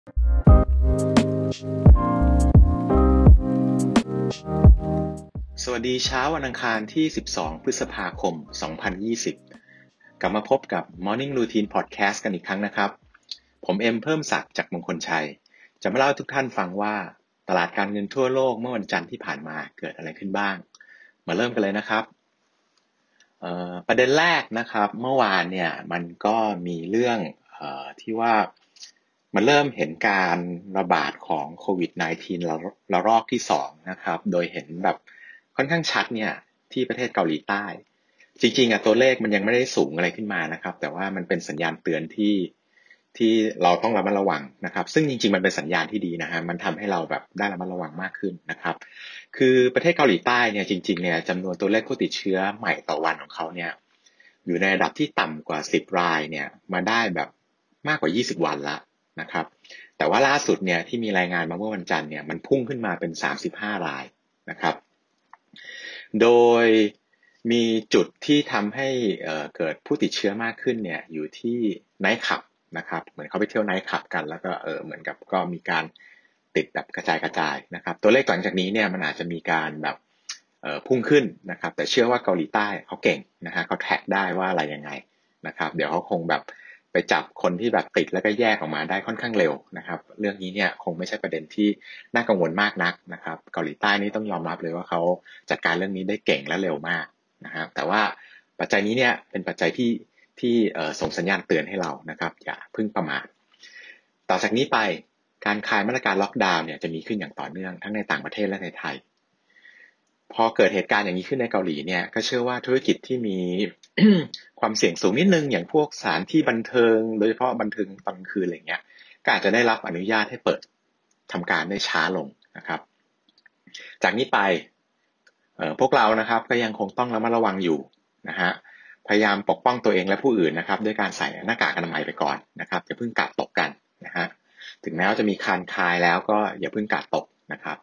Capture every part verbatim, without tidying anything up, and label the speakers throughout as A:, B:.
A: สวัสดีเช้าวันอังคารที่สิบสองพฤษภาคมสองพันยี่สิบกลับมาพบกับ Morning Routine Podcast กันอีกครั้งนะครับผมเอ็มเพิ่มศักดิ์จากมงคลชัยจะมาเล่าให้ทุกท่านฟังว่าตลาดการเงินทั่วโลกเมื่อวันจันทร์ที่ผ่านมาเกิดอะไรขึ้นบ้างมาเริ่มกันเลยนะครับประเด็นแรกนะครับเมื่อวานเนี่ยมันก็มีเรื่องเอ่อที่ว่ามันเริ่มเห็นการระบาดของโควิด สิบเก้า ระระลอกที่สองนะครับโดยเห็นแบบค่อนข้างชัดเนี่ยที่ประเทศเกาหลีใต้จริงๆอ่ะตัวเลขมันยังไม่ได้สูงอะไรขึ้นมานะครับแต่ว่ามันเป็นสัญญาณเตือนที่ที่เราต้องระมัดระวังนะครับซึ่งจริงๆมันเป็นสัญญาณที่ดีนะฮะมันทำให้เราแบบได้ระมัดระวังมากขึ้นนะครับคือประเทศเกาหลีใต้เนี่ยจริงๆเนี่ยจำนวนตัวเลขผู้ติดเชื้อใหม่ต่อวันของเขาเนี่ยอยู่ในระดับที่ต่ำกว่าสิบรายเนี่ยมาได้แบบมากกว่ายี่สิบวันละนะครับแต่ว่าล่าสุดเนี่ยที่มีรายงานมาเมื่อวันจันทร์เนี่ยมันพุ่งขึ้นมาเป็นสามสิบห้ารายนะครับโดยมีจุดที่ทำให้เอ่อเกิดผู้ติดเชื้อมากขึ้นเนี่ยอยู่ที่ไนท์คลับนะครับเหมือนเขาไปเที่ยวไนท์คลับกันแล้วก็เออเหมือนกับก็มีการติดแบบกระจายกระจายนะครับตัวเลขหลังจากนี้เนี่ยมันอาจจะมีการแบบเอ่อพุ่งขึ้นนะครับแต่เชื่อว่าเกาหลีใต้เขาเก่งนะฮะเขาแท็กได้ว่าอะไรยังไงนะครับเดี๋ยวเขาคงแบบไปจับคนที่แบบติดแล้วก็แยกออกมาได้ค่อนข้างเร็วนะครับเรื่องนี้เนี่ยคงไม่ใช่ประเด็นที่น่ากังวลมากนักนะครับเกาหลีใต้นี่ต้องยอมรับเลยว่าเขาจัดการเรื่องนี้ได้เก่งและเร็วมากนะครับแต่ว่าปัจจัยนี้เนี่ยเป็นปัจจัยที่ที่ส่งสัญญาณเตือนให้เรานะครับอย่าเพิ่งประมาทต่อจากนี้ไปการคลายมาตรการล็อกดาวน์เนี่ยจะมีขึ้นอย่างต่อเนื่องทั้งในต่างประเทศและในไทยพอเกิดเหตุการณ์อย่างนี้ขึ้นในเกาหลีเนี่ยก็เชื่อว่าธุรกิจที่มี ความเสี่ยงสูงนิดนึงอย่างพวกสถานที่บันเทิงโดยเฉพาะบันเทิงตอนกลางคืนอะไรเงี้ยก็อาจจะได้รับอนุญาตให้เปิดทำการได้ช้าลงนะครับจากนี้ไปพวกเรานะครับก็ยังคงต้องระมัดระวังอยู่นะฮะพยายามปกป้องตัวเองและผู้อื่นนะครับด้วยการใส่หน้ากากอนามัยไปก่อนนะครับอย่าเพิ่งกาดตกกันนะฮะถึงแม้ว่าจะมีคานคายแล้วก็อย่าเพิ่งกาดตกนะครับ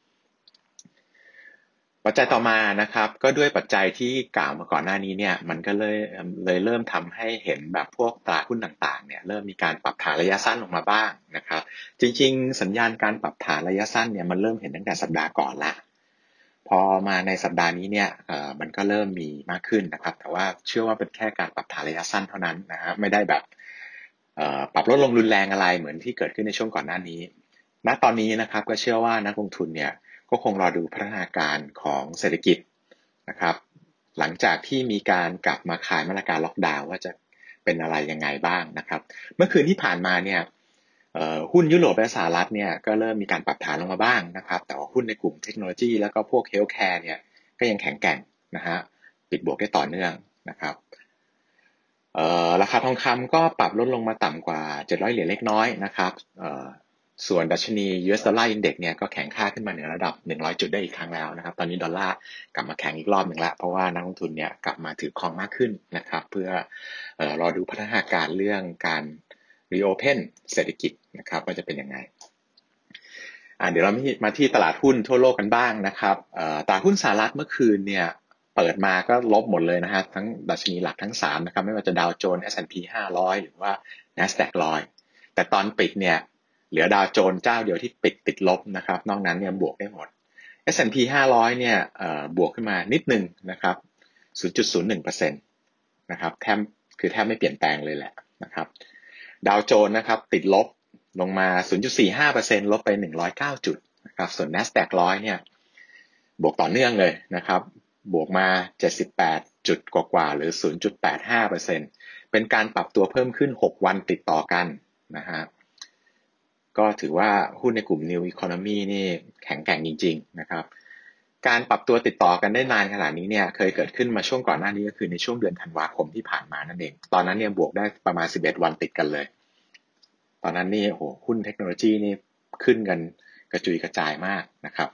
A: ปัจจัยต่อมานะครับก็ด้วยปัจจัยที่กล่าวมาก่อนหน้านี้เนี่ยมันก็เลยเลยเริ่มทำให้เห็นแบบพวกตลาดหุ้นต่างๆเนี่ยเริ่มมีการปรับฐานระยะสั้นลงมาบ้างนะครับจริงๆสัญญาณการปรับฐานระยะสั้นเนี่ยมันเริ่มเห็นตั้งแต่สัปดาห์ก่อนละพอมาในสัปดาห์นี้เนี่ยเอ่อมันก็เริ่มมีมากขึ้นนะครับแต่ว่าเชื่อว่าเป็นแค่การปรับฐานระยะสั้นเท่านั้นนะฮะไม่ได้แบบเอ่อปรับลดลงรุนแรงอะไรเหมือนที่เกิดขึ้นในช่วงก่อนหน้านี้ณตอนนี้นะครับก็เชื่อว่านักลงทุนเนี่ยก็คงรอดูพัฒนาการของเศรษฐกิจนะครับหลังจากที่มีการกลับมาคลายมาตรการล็อกดาวน์ว่าจะเป็นอะไรยังไงบ้างนะครับเมื่อคืนที่ผ่านมาเนี่ยหุ้นยุโรปและสหรัฐเนี่ยก็เริ่มมีการปรับฐานลงมาบ้างนะครับแต่ว่าหุ้นในกลุ่มเทคโนโลยีแล้วก็พวกเฮลท์แคร์เนี่ยก็ยังแข็งแกร่งนะฮะปิดบวกได้ต่อเนื่องนะครับราคาทองคำก็ปรับลดลงมาต่ำกว่าเจ็ดร้อยเหรียญเล็กน้อยนะครับส่วนดัชนี ยู เอส Dollar Index เนี่ยก็แข็งค่าขึ้นมาเหนือระดับหนึ่งร้อยจุดได้อีกครั้งแล้วนะครับตอนนี้ดอลลาร์กลับมาแข็งอีกรอบหนึ่งแล้วเพราะว่านักลงทุนเนี่ยกลับมาถือครองมากขึ้นนะครับเพื่อเอ่อรอดูพัฒนาการเรื่องการ reopen เศรษฐกิจนะครับว่าจะเป็นยังไงอ่าเดี๋ยวเรามาที่ตลาดหุ้นทั่วโลกกันบ้างนะครับเอ่อตลาดหุ้นสหรัฐเมื่อคืนเนี่ยเปิดมาก็ลบหมดเลยนะฮะทั้งดัชนีหลักทั้งสามนะครับไม่ว่าจะดาวโจนส์ เอส แอนด์ พี ห้าร้อยหรือว่า NASDAQ หนึ่งร้อยแต่ตอนปิดเนี่ยเหลือดาวโจนส์เจ้าเดียวที่ปิดติดลบนะครับนอกนั้นเนี่ยบวกได้หมด เอส แอนด์ พี ห้าร้อยเนี่ยเอ่อบวกขึ้นมานิดนึงนะครับ ศูนย์จุดศูนย์หนึ่งเปอร์เซ็นต์ นะครับแทบคือแทบไม่เปลี่ยนแปลงเลยแหละนะครับดาวโจนส์นะครับติดลบลงมา ศูนย์จุดสี่ห้าเปอร์เซ็นต์ ลบไปหนึ่งร้อยเก้าจุดนะครับส่วน NASDAQ หนึ่งร้อยเนี่ยบวกต่อเนื่องเลยนะครับบวกมาเจ็ดสิบแปดจุดกว่าๆหรือ ศูนย์จุดแปดห้าเปอร์เซ็นต์ เป็นการปรับตัวเพิ่มขึ้นหกวันติดต่อกันนะฮะก็ถือว่าหุ้นในกลุ่ม New Economy นี่แข็งแกร่งจริงๆนะครับการปรับตัวติดต่อกันได้นานขนาดนี้เนี่ยเคยเกิดขึ้นมาช่วงก่อนหน้านี้ก็คือในช่วงเดือนธันวาคมที่ผ่านมานั่นเองตอนนั้นเนี่ยบวกได้ประมาณสิบเอ็ดวันติดกันเลยตอนนั้นนี่โอ้โหหุ้นเทคโนโลยีนี่ขึ้นกันกระจุยกระจายมากนะครับ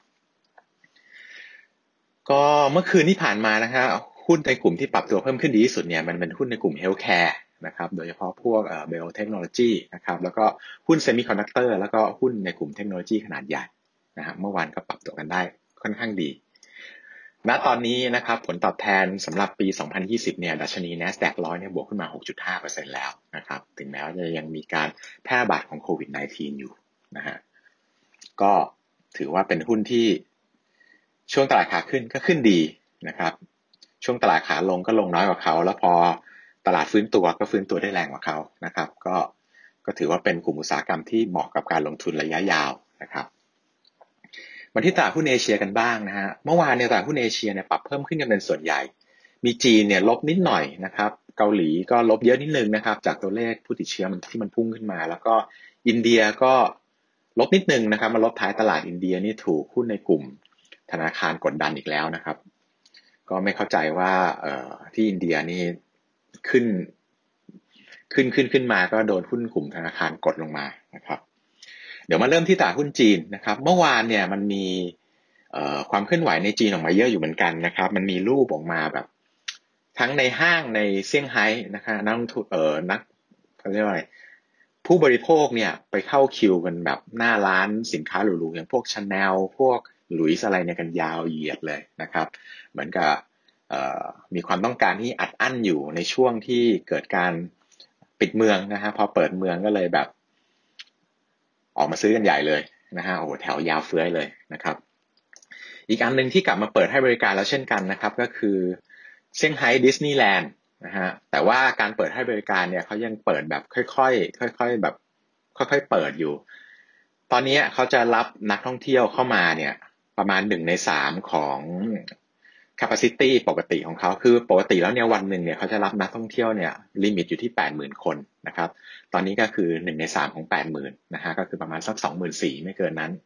A: ก็เมื่อคืนที่ผ่านมานะครับหุ้นในกลุ่มที่ปรับตัวเพิ่มขึ้นดีที่สุดเนี่ยมันเป็นหุ้นในกลุ่มเฮลท์แคร์นะครับโดยเฉพาะพวกเอ่อไบโอเทคโนโลยีนะครับแล้วก็หุ้นเซมิคอนดักเตอร์แล้วก็หุ้นในกลุ่มเทคโนโลยีขนาดใหญ่นะฮะเมื่อวานก็ปรับตัวกันได้ค่อนข้างดีณตอนนี้นะครับผลตอบแทนสำหรับปี สองพันยี่สิบ เนี่ยดัชนี NASDAQ หนึ่งร้อยเนี่ยบวกขึ้นมา หกจุดห้าเปอร์เซ็นต์ แล้วนะครับถึงแม้ว่าจะยังมีการแพร่ระบาดของโควิด สิบเก้า อยู่นะฮะก็ถือว่าเป็นหุ้นที่ช่วงตลาดขาขึ้นก็ขึ้นดีนะครับช่วงตลาดขาลงก็ลงน้อยกว่าเขาแล้วพอตลาดฟื้นตัวก็ฟื้นตัวได้แรงกว่าเขานะครับก็ก็ถือว่าเป็นกลุ่มอุตสาหกรรมที่เหมาะกับการลงทุนระยะยาวนะครับมาที่ตลาดหุ้นเอเชียกันบ้างนะฮะเมื่อวานเนี่ยตลาดหุ้นเอเชียเนี่ยปรับเพิ่มขึ้นกันเป็นส่วนใหญ่มีจีนเนี่ยลบนิดหน่อยนะครับเกาหลีก็ลบเยอะนิดนึงนะครับจากตัวเลขผู้ติดเชื้อมันที่มันพุ่งขึ้นมาแล้วก็อินเดียก็ลบนิดนึงนะครับมาลบท้ายตลาดอินเดียนี่ถูกหุ้นในกลุ่มธนาคารกดดันอีกแล้วนะครับก็ไม่เข้าใจว่าเอ่อที่อินเดียนี่ขึ้นขึ้นขึ้นขึ้นมาก็โดนหุ้นกลุ่มธนาคารกดลงมานะครับเดี๋ยวมาเริ่มที่ตลาดหุ้นจีนนะครับเมื่อวานเนี่ยมันมีความเคลื่อนไหวในจีนออกมาเยอะอยู่เหมือนกันนะครับมันมีรูปออกมาแบบทั้งในห้างในเซี่ยงไฮ้นะครับนักลงทุนเอ่อนักเขาเรียกว่าอะไรผู้บริโภคเนี่ยไปเข้าคิวกันแบบหน้าร้านสินค้าหรูๆอย่างพวก Chanel พวกหลุยส์อะไรเนี่ยกันยาวเหยียดเลยนะครับเหมือนกับมีความต้องการที่อัดอั้นอยู่ในช่วงที่เกิดการปิดเมืองนะฮะพอเปิดเมืองก็เลยแบบออกมาซื้อกันใหญ่เลยนะฮะโอ้โหแถวยาวเฟื้อยเลยนะครับอีกอันหนึ่งที่กลับมาเปิดให้บริการแล้วเช่นกันนะครับก็คือเซี่ยงไฮ้ดิสนีย์แลนด์นะฮะแต่ว่าการเปิดให้บริการเนี่ยเขายังเปิดแบบค่อยๆค่อยๆแบบค่อยๆเปิดอยู่ตอนนี้เขาจะรับนักท่องเที่ยวเข้ามาเนี่ยประมาณหนึ่งในสามของ capacity ปกติของเขาคือปกติแล้วเนี่ยวันหนึ่งเนี่ยเขาจะรับนักท่องเที่ยวเนี่ยลิมิตอยู่ที่ แปดหมื่น คนนะครับตอนนี้ก็คือหนึ่งในสามของ แปดหมื่น นะฮะก็คือประมาณสัก สองหมื่นสี่พัน ไม่เกินนั้น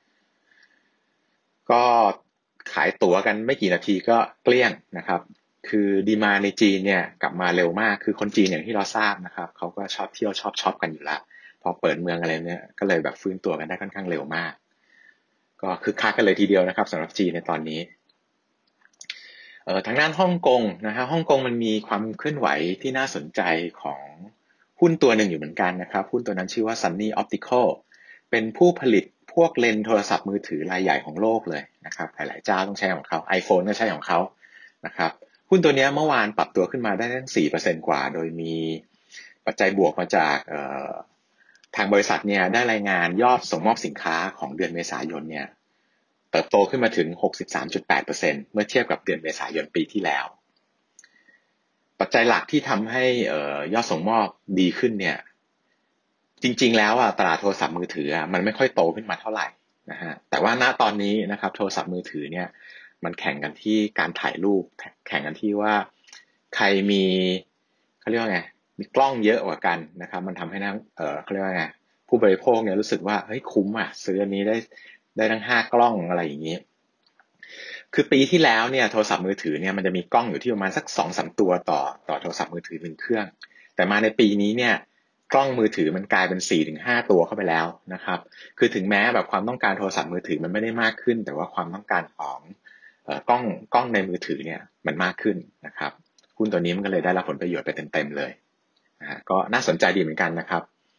A: ก็ขายตั๋วกันไม่กี่นาทีก็เกลี้ยงนะครับคือดีมาในจีนเนี่ยกลับมาเร็วมากคือคนจีนอย่างที่เราทราบนะครับเขาก็ชอบเที่ยวชอบช็อปกันอยู่แล้วพอเปิดเมืองอะไรเนี่ยก็เลยแบบฟื้นตัวกันได้ค่อนข้างเร็วมากก็คึกคักกันเลยทีเดียวนะครับสำหรับจีนในตอนนี้เอ่อทางด้านฮ่องกงนะฮะฮ่องกงมันมีความเคลื่อนไหวที่น่าสนใจของหุ้นตัวหนึ่งอยู่เหมือนกันนะครับหุ้นตัวนั้นชื่อว่า Sunny Optical เป็นผู้ผลิตพวกเลนส์โทรศัพท์มือถือรายใหญ่ของโลกเลยนะครับหลายๆเจ้าต้องใช้ของเขา iPhone ก็ใช้ของเขานะครับหุ้นตัวนี้เมื่อวานปรับตัวขึ้นมาได้ตั้ง สี่เปอร์เซ็นต์ กว่าโดยมีปัจจัยบวกมาจากทางบริษัทเนี่ยได้รายงานยอดส่งมอบสินค้าของเดือนเมษายนเนี่ยเติบโตขึ้นมาถึง หกสิบสามจุดแปดเปอร์เซ็นต์ เมื่อเทียบกับเดือนเมษายนปีที่แล้วปัจจัยหลักที่ทำให้ยอดส่งมอบดีขึ้นเนี่ยจริงๆแล้วอ่ะตลาดโทรศัพท์มือถืออ่ะมันไม่ค่อยโตขึ้นมาเท่าไหร่นะฮะแต่ว่าณตอนนี้นะครับโทรศัพท์มือถือเนี่ยมันแข่งกันที่การถ่ายรูปแข่งกันที่ว่าใครมีเขาเรียกว่าไงมีกล้องเยอะกว่ากันนะครับมันทำให้นักเอ่อเขาเรียกว่าไงผู้บริโภคเนี่ยรู้สึกว่าเฮ้ยคุ้มอ่ะซื้ออันนี้ได้ได้ทั้งห้ากล้องอะไรอย่างนี้คือปีที่แล้วเนี่ยโทรศัพท์มือถือเนี่ยมันจะมีกล้องอยู่ที่ประมาณสักสองสามตัวต่อต่อโทรศัพท์มือถือหนึ่งเครื่องแต่มาในปีนี้เนี่ยกล้องมือถือมันกลายเป็น สี่ถึงห้า ตัวเข้าไปแล้วนะครับคือถึงแม้แบบความต้องการโทรศัพท์มือถือมันไม่ได้มากขึ้นแต่ว่าความต้องการของเอ่อกล้องกล้องในมือถือเนี่ยมันมากขึ้นนะครับหุ้นตัวนี้มันก็เลยได้รับผลประโยชน์ไปเต็มๆเลยนะฮะก็น่าสนใจดีเหมือนกันนะครับ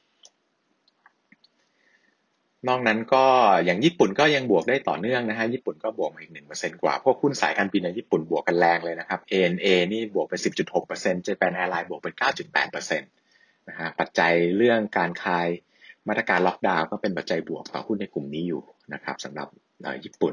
A: นอกนั้นก็อย่างญี่ปุ่นก็ยังบวกได้ต่อเนื่องนะฮะญี่ปุ่นก็บวกมาอีก หนึ่งเปอร์เซ็นต์ กว่าพวกหุ้นสายการบินในญี่ปุ่นบวกกันแรงเลยนะครับ เอ เอ็น เอ นี่บวกไป สิบจุดหกเปอร์เซ็นต์ Japan Airlines บวกไป เก้าจุดแปดเปอร์เซ็นต์ นะฮะปัจจัยเรื่องการคลายมาตรการล็อกดาวน์ก็เป็นปัจจัยบวกต่อหุ้นในกลุ่มนี้อยู่นะครับสำหรับญี่ปุ่น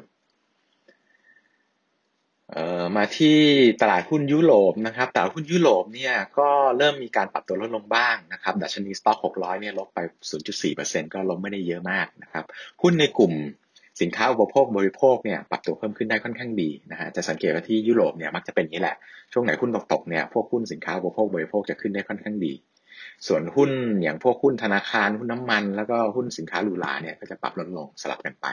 A: เอ่อมาที่ตลาดหุ้นยุโรปนะครับตลาดหุ้นยุโรปเนี่ยก็เริ่มมีการปรับตัวลดลงบ้างนะครับดัชนีสต็อกหกร้อยเนี่ยลบไป ศูนย์จุดสี่เปอร์เซ็นต์ ก็ลบไม่ได้เยอะมากนะครับหุ้นในกลุ่มสินค้าอุปโภคบริโภคเนี่ยปรับตัวเพิ่มขึ้นได้ค่อนข้างดีนะฮะจะสังเกตว่าที่ยุโรปเนี่ยมักจะเป็นอย่างนี้แหละช่วงไหนหุ้นตกๆเนี่ยพวกหุ้นสินค้าอุปโภคบริโภคจะขึ้นได้ค่อนข้างดีส่วนหุ้นอย่างพวกหุ้นธนาคารหุ้นน้ำมันแล้วก็หุ้นสินค้าหรูหราเนี่ยก็จะปรับลดลงสลับกันไป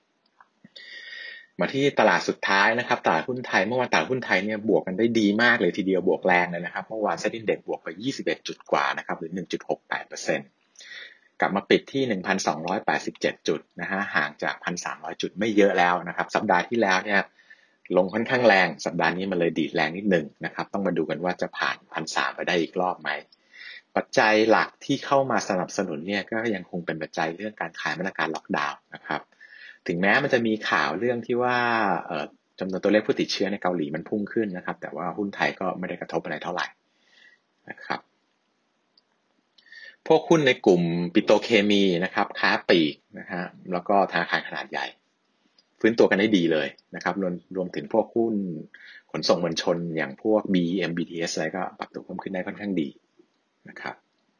A: มาที่ตลาดสุดท้ายนะครับตลาดหุ้นไทยเมื่อวานตลาดหุ้นไทยเนี่ยบวกกันได้ดีมากเลยทีเดียวบวกแรงเลยนะครับเมื่อวานเซ็นดิ้งเด็กบวกไปยี่สิบเอ็ดจุดกว่านะครับหรือ หนึ่งจุดหกแปดเปอร์เซ็นต์ กลับมาปิดที่ หนึ่งพันสองร้อยแปดสิบเจ็ด จุดนะฮะห่างจาก หนึ่งพันสามร้อย จุดไม่เยอะแล้วนะครับสัปดาห์ที่แล้วเนี่ยลงค่อนข้างแรงสัปดาห์นี้มันเลยดีดแรงนิดนึงนะครับต้องมาดูกันว่าจะผ่าน หนึ่งพันสามร้อย ไปได้อีกรอบไหมปัจจัยหลักที่เข้ามาสนับสนุนเนี่ยก็ยังคงเป็นปัจจัยเรื่องการคลายมาตรการล็อกดาวน์นะครับถึงแม้มันจะมีข่าวเรื่องที่ว่าจำนวนตัวเลขผู้ติดเชื้อในเกาหลีมันพุ่งขึ้นนะครับแต่ว่าหุ้นไทยก็ไม่ได้กระทบอะไรเท่าไหร่นะครับพวกหุ้นในกลุ่มปิโตรเคมีนะครับค้าปลีกนะฮะแล้วก็ธนาคารขนาดใหญ่ฟื้นตัวกันได้ดีเลยนะครับรวมรวมถึงพวกหุ้นขนส่งมวลชนอย่างพวก บี อี เอ็ม บี ที เอส อะไรก็ปรับตัวเพิ่มขึ้นได้ค่อนข้างดีนะครับ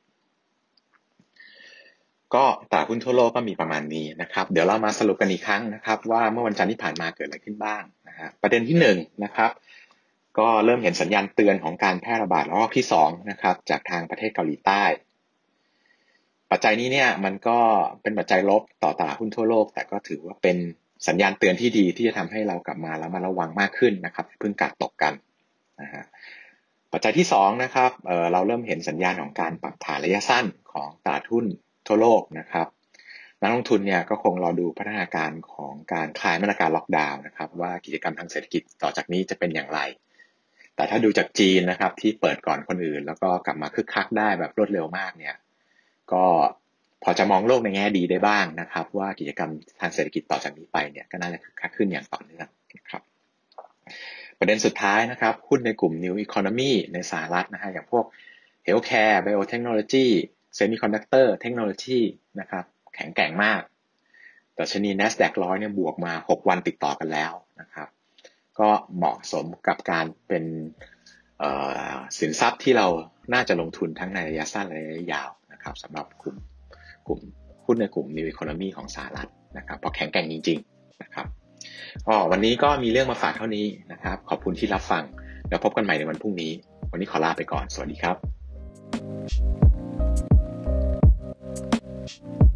A: ก็ตลาดหุ้นทั่วโลกก็มีประมาณนี้นะครับเดี๋ยวเรามาสรุปกันอีกครั้งนะครับว่าเมื่อวันจันทร์ที่ผ่านมาเกิดอะไรขึ้นบ้างนะฮะประเด็นที่หนึ่งนะครับก็เริ่มเห็นสัญญาณเตือนของการแพร่ระบาดระลอกที่สองนะครับจากทางประเทศเกาหลีใต้ปัจจัยนี้เนี่ยมันก็เป็นปัจจัยลบต่อตลาดหุ้นทั่วโลกแต่ก็ถือว่าเป็นสัญญาณเตือนที่ดีที่จะทำให้เรากลับมาแล้วมาระวังมากขึ้นนะครับเพิ่งกาดตกกันนะฮะปัจจัยที่สองนะครับเอ่อเราเริ่มเห็นสัญญาณของการปรับฐานระยะสั้นของตลาดหุ้นทั่วโลกนะครับนักลงทุนเนี่ยก็คงรอดูพัฒนาการของการคลายมาตรการล็อกดาวน์นะครับว่ากิจกรรมทางเศรษฐกิจต่อจากนี้จะเป็นอย่างไรแต่ถ้าดูจากจีนนะครับที่เปิดก่อนคนอื่นแล้วก็กลับมาคึกคักได้แบบรวดเร็วมากเนี่ยก็พอจะมองโลกในแง่ดีได้บ้างนะครับว่ากิจกรรมทางเศรษฐกิจต่อจากนี้ไปเนี่ยก็น่าจะคึกคักขึ้นอย่างต่อเนื่องนะครับประเด็นสุดท้ายนะครับหุ้นในกลุ่ม New Economy ในสหรัฐนะฮะอย่างพวก Healthcare Biotechnology Semiconductor Technology นะครับแข็งแกร่งมากดัชนี NASDAQ หนึ่งร้อยเนี่ยบวกมาหกวันติดต่อกันแล้วนะครับก็เหมาะสมกับการเป็นสินทรัพย์ที่เราน่าจะลงทุนทั้งในระยะสั้นและระยะยาวนะครับสำหรับกลุ่มกลุ่มหุ้นในกลุ่ม New Economy ของสหรัฐนะครับเพราะแข็งแกร่งจริงๆนะครับก็วันนี้ก็มีเรื่องมาฝากเท่านี้นะครับขอบคุณที่รับฟังแล้วพบกันใหม่ในวันพรุ่งนี้วันนี้ขอลาไปก่อนสวัสดีครับ